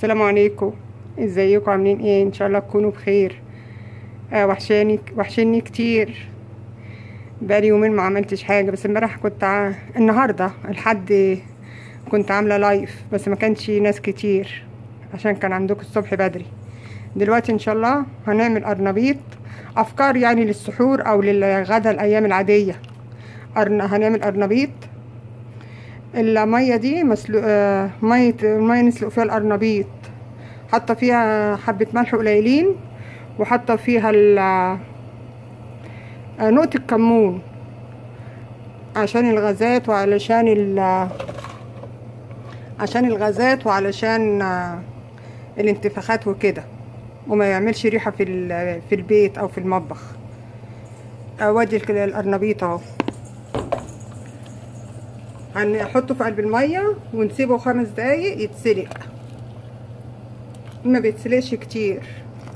السلام عليكم. ازيكم؟ عاملين ايه؟ ان شاء الله تكونوا بخير. وحشاني كتير. بقالي يومين ما عملتش حاجه، بس امبارح النهارده الحد كنت عامله لايف، بس ما كانش ناس كتير عشان كان عندكم الصبح بدري. دلوقتي ان شاء الله هنعمل قرنبيط، افكار يعني للسحور او للغدا الايام العاديه. هنعمل قرنبيط. الميه دي ميه نسلق فيها القرنبيط، حاطه فيها حبه ملح قليلين، وحاطه فيها نقطه كمون عشان الغازات عشان الغازات وعلشان الانتفاخات وكده، وما يعملش ريحه في البيت او في المطبخ. وادي القرنبيط اهو، هنحطه في قلب الميه ونسيبه 5 دقايق يتسلق. ما بيتسلقش كتير،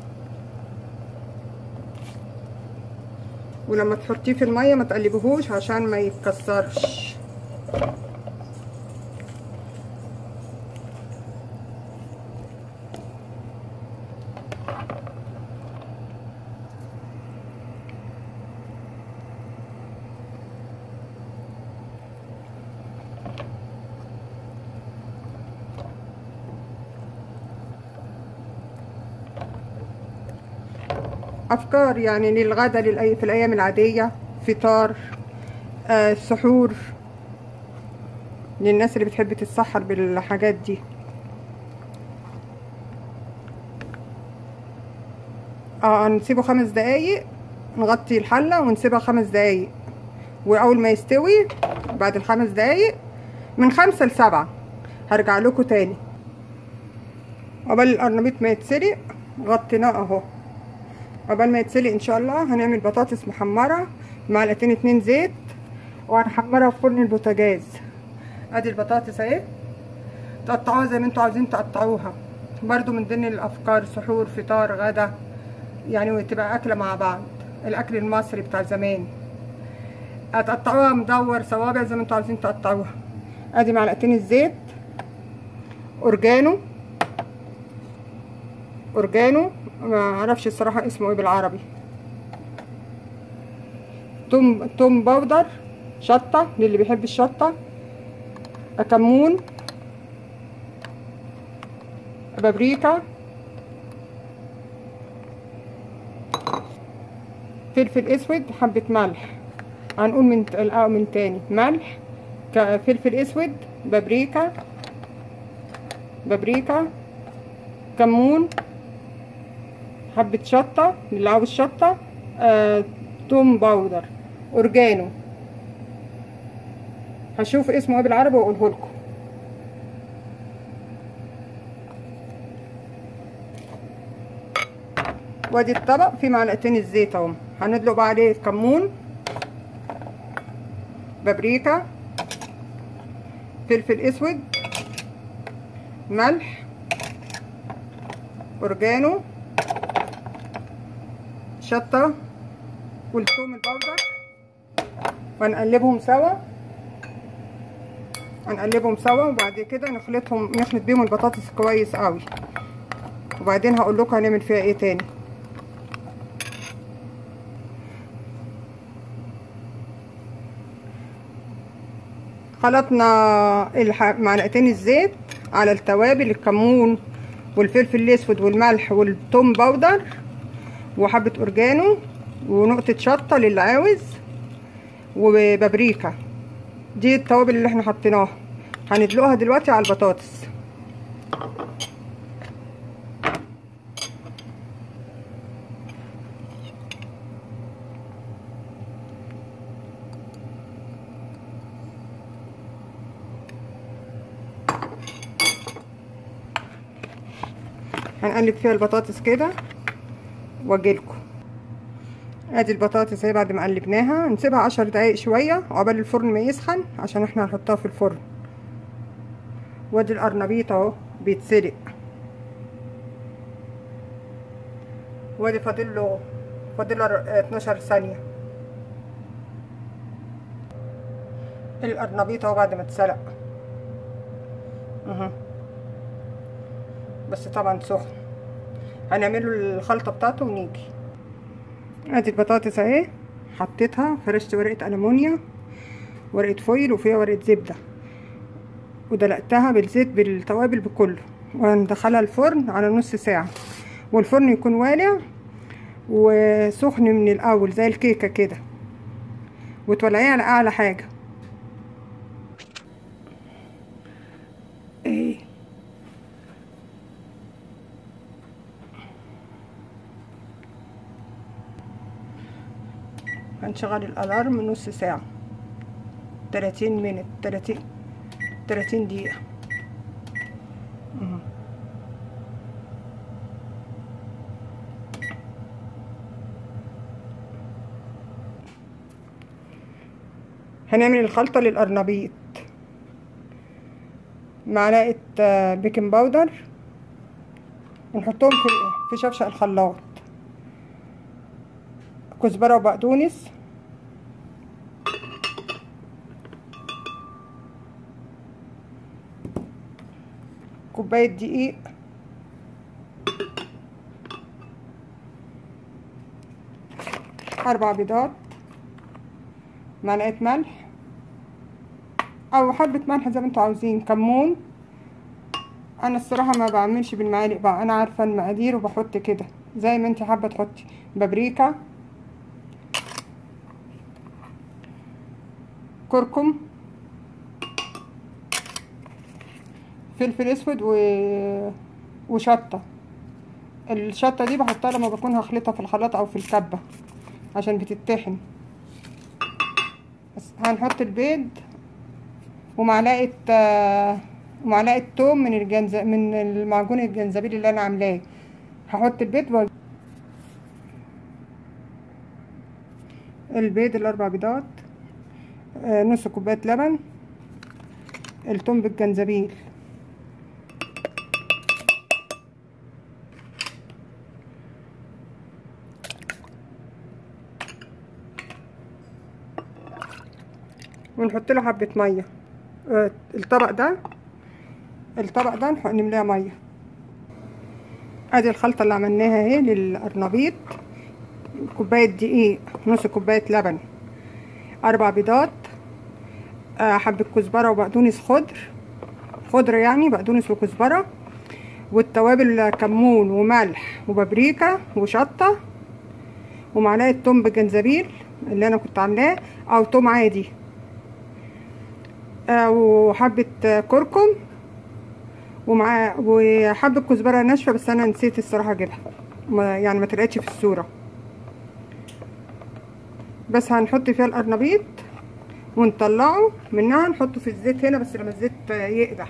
ولما تحطيه في الميه ما تقلبهوش عشان ما يتكسرش. افكار يعني للغدا في الايام العاديه، فطار، سحور، للناس اللي بتحب تتسحر بالحاجات دي. نسيبه 5 دقايق، نغطي الحله ونسيبها 5 دقايق، واول ما يستوي بعد ال5 دقايق من 5 ل7 هرجع لكم تاني. قبل القرنبيط ما يتسلق غطيناه اهو. قبل ما يتسلق ان شاء الله هنعمل بطاطس محمره، معلقتين 2 زيت، وهنحمرها في فرن البوتاجاز. ادي البطاطس اهي، تقطعوها زي ما انتوا عاوزين تقطعوها، برضو من ضمن الافكار، سحور، فطار، غدا، يعني وتبقى اكله مع بعض، الاكل المصري بتاع زمان. هتقطعوها مدور صوابع زي ما انتوا عاوزين تقطعوها. ادي معلقتين الزيت، اورجانو ما اعرفش الصراحه اسمه ايه بالعربي، توم باودر، شطه للي بيحب الشطه، كمون، بابريكا، فلفل اسود، حبه ملح. هنقول من تاني: ملح، فلفل اسود، بابريكا، كمون، حبه شطه للي عاوز شطه، توم باودر، اورجانو. هشوف اسمه ايه بالعربي واقوله لكم. وادي الطبق فيه معلقتين الزيت اهو، هندلق بقى عليه كمون، بابريكا، فلفل اسود، ملح، اورجانو، شطه، والثوم البودر، وهنقلبهم سوا وبعد كده نخلط بيهم البطاطس كويس قوي، وبعدين هقول لكم هنعمل فيها ايه تاني. خلطنا معلقتين الزيت على التوابل، الكمون والفلفل الاسود والملح والثوم باودر وحبه اورجانو ونقطه شطه للي عاوز وبابريكا. دي التوابل اللي احنا حطيناها، هندلقها دلوقتي على البطاطس. هنقلب فيها البطاطس كده واجيلكم. ادي البطاطس اهي، بعد ما قلبناها نسيبها 10 دقايق شويه عقبال الفرن ما يسخن عشان احنا هنحطها في الفرن. وادي القرنبيط اهو بيتسلق، وادي فاضله 12 ثانيه. القرنبيط اهو بعد ما اتسلق بس طبعا سخن. هنعمله الخلطه بتاعته ونيجي. ادي البطاطس اهي، حطيتها، فرشت ورقه ألمونيا، ورقه فويل، وفيها ورقه زبده، ودلقتها بالزيت بالتوابل بكله، وندخلها الفرن على نص ساعه، والفرن يكون والع وسخن من الاول زي الكيكه كده، وتولعيه على اعلى حاجه. ايه هنشغل الالارم نص ساعه، 30 دقيقه. هنعمل الخلطه للقرنبيط. معلقه بيكنج باودر، ونحطهم في شفشق الخلاط، كزبره وبقدونس، كوبايه دقيق، اربع بيضات، معلقه ملح او حبه ملح زي ما انتوا عاوزين، كمون. انا الصراحه ما بعملش بالمعالق بقى، انا عارفه المقادير وبحط كده زي ما انت حابه تحطي. بابريكا، كركم، فلفل اسود وشطه. الشطه دي بحطها لما بكون هخلطها في الخلاط او في الكبه عشان بتتطحن. بس هنحط البيض ومعلقه توم من المعجون الجنزبيل اللي انا عاملاه. هحط البيض الاربع بيضات، نص كوبايه لبن، التوم بالجنزبيل، ونحط له حبه ميه. الطبق ده نملاه ميه. ادي الخلطه اللي عملناها اهي للقرنبيط: كوبايه دقيق، نص كوبايه لبن، اربع بيضات، حبه كزبره وبقدونس خضر يعني بقدونس وكزبره، والتوابل كمون وملح وبابريكا وشطه، ومعلقه توم بالجنزبيل اللي انا كنت عاملاه او توم عادي، وحبه كركم، وحبه كزبره ناشفه بس انا نسيت الصراحه اجيبها، يعني ما طلعتش في الصوره. بس هنحط فيها القرنبيط ونطلعه منها، نحطه في الزيت هنا بس لما الزيت يقدح.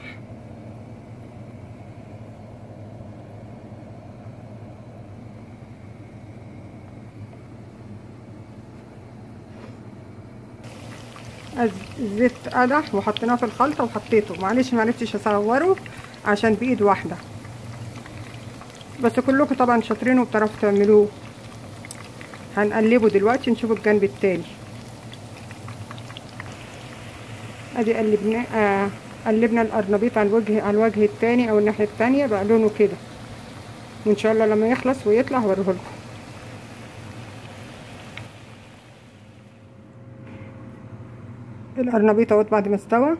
الزيت قدح وحطيناه في الخلطه وحطيته. معلش معرفتش اصوره عشان بايد واحده، بس كلكم طبعا شاطرين وبتعرفوا تعملوه. هنقلبه دلوقتي نشوف الجنب التاني. ادي قلبنا القرنبيط على الوجه التاني او الناحيه التانيه بقى لونه كده، وان شاء الله لما يخلص ويطلع هوريهولكم. القرنبيط اهوت بعد ما استوى.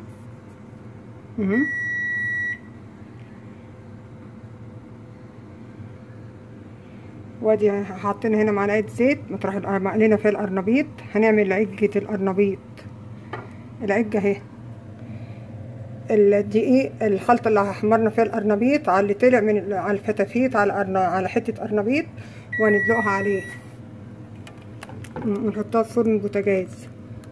وادي حاطين هنا معلقه زيت مطرح مقلينا فيها القرنبيط. هنعمل عجه القرنبيط. العجه اهي، الدقيق، الخلطه اللي حمرنا فيها القرنبيط على اللي طلع على الفتافيت على حته قرنبيط، وهندلقها عليه ونحطها في فرن البوتاجاز.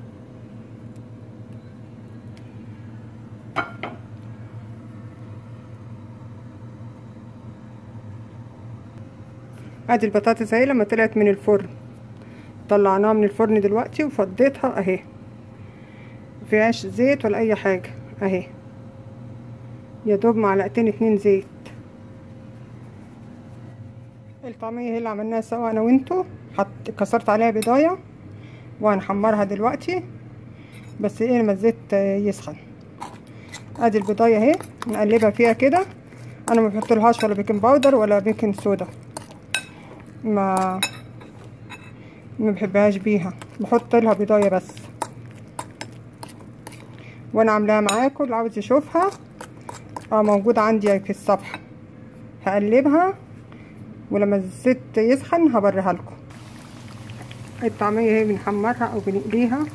ادي البطاطس اهي لما طلعت من الفرن، طلعناها من الفرن دلوقتي وفضيتها اهي، مفيهاش زيت ولا اي حاجه اهي، يا دوب معلقتين 2 زيت. الطعميه هي اللي عملناها سوا انا وانتو. كسرت عليها بيضايه وهنحمرها دلوقتي، بس ايه لما الزيت يسخن. ادي البيضايه اهي نقلبها فيها كده انا ما بحطلهاش ولا بيكنج باودر ولا بيكنج صودا، ما بحبهاش بيها، بحط لها بيضايه بس. وانا عاملاها معاكم، اللي عاوز يشوفها موجوده عندي في الصفحه. هقلبها ولما الزيت يسخن هوريها لكم. الطعميه هي بنحمرها او بنقليها،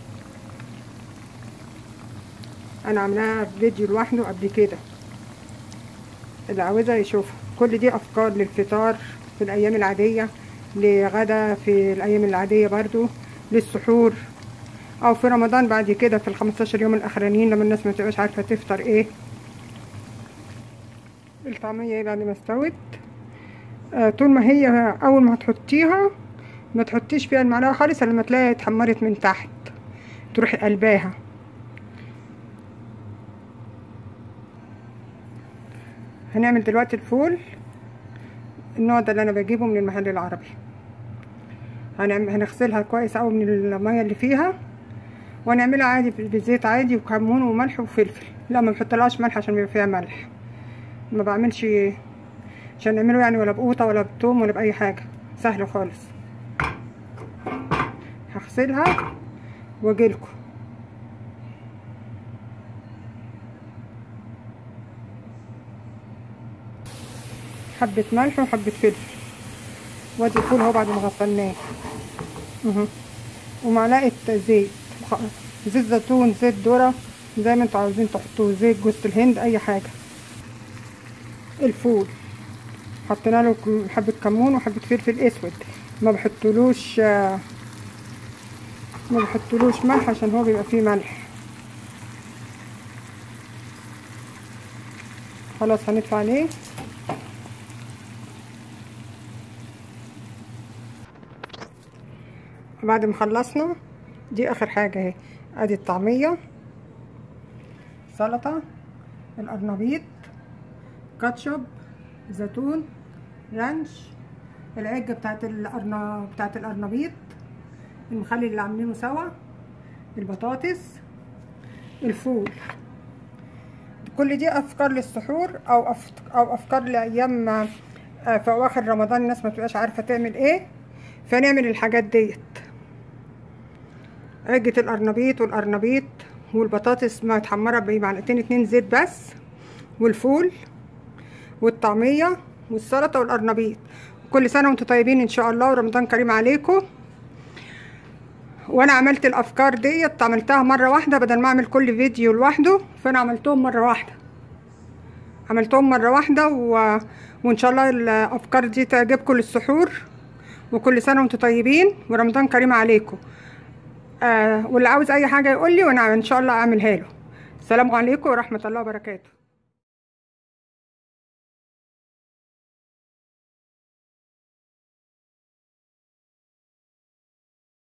انا عاملاها فيديو لوحده قبل كده، اللي عاوزها يشوفها. كل دي افكار للفطار في الايام العاديه، لغدا في الايام العاديه برضو، للسحور، او في رمضان بعد كده في ال15 يوم الاخرانيين لما الناس ما تبقاش عارفه تفطر ايه. الطعميه بعد ما استوت، طول ما هي اول ما هتحطيها ما تحطيش فيها المعلقه خالص لما تلاقيها اتحمرت من تحت، تروحي قلباها. هنعمل دلوقتي الفول، النوع ده اللي انا بجيبه من المحل العربي. هنغسلها كويس قوي من الميه اللي فيها، ونعملها عادي بزيت عادي وكمون وملح وفلفل. لا ما بحطلهاش ملح عشان بيبقى فيها ملح، ما بعملش عشان نعمله يعني ولا بقوطه ولا بتوم ولا باي حاجه، سهل خالص. هغسلها واجيلكم. حبه ملح وحبه فلفل، وادي الفول اهو بعد ما غسلناه، ومعلقه زيت، زيت زيتون، زيت ذره، زي ما انتوا عاوزين تحطوه، زيت جوز الهند، اي حاجه. الفول حطينا له حبه كمون وحبه فلفل اسود، ما بحطلوش ملح عشان هو بيبقى فيه ملح. خلاص هندفع عليه. بعد ما خلصنا دي اخر حاجه اهي، ادي الطعميه، سلطه، القرنبيط، كاتشب، زيتون، رانش، العجه بتاعت القرنبيط، المخلل اللي عاملينه سوا، البطاطس، الفول. كل دي افكار للسحور او افكار لايام في اواخر رمضان الناس ما تبقاش عارفه تعمل ايه، فنعمل الحاجات ديت. عجة القرنبيط والبطاطس متحمره بمعلقتين 2 زيت بس، والفول والطعميه والسلطه والقرنبيط. كل سنه وانتم طيبين ان شاء الله، ورمضان كريم عليكم. وانا عملت الافكار ديت، عملتها مره واحده بدل ما اعمل كل فيديو لوحده، فانا عملتهم مره واحده وان شاء الله الافكار دي تعجبكم للسحور. وكل سنه وانتم طيبين ورمضان كريم عليكم. واللي عاوز اي حاجه يقول لي وانا ان شاء الله اعملها له. السلام عليكم ورحمه الله وبركاته.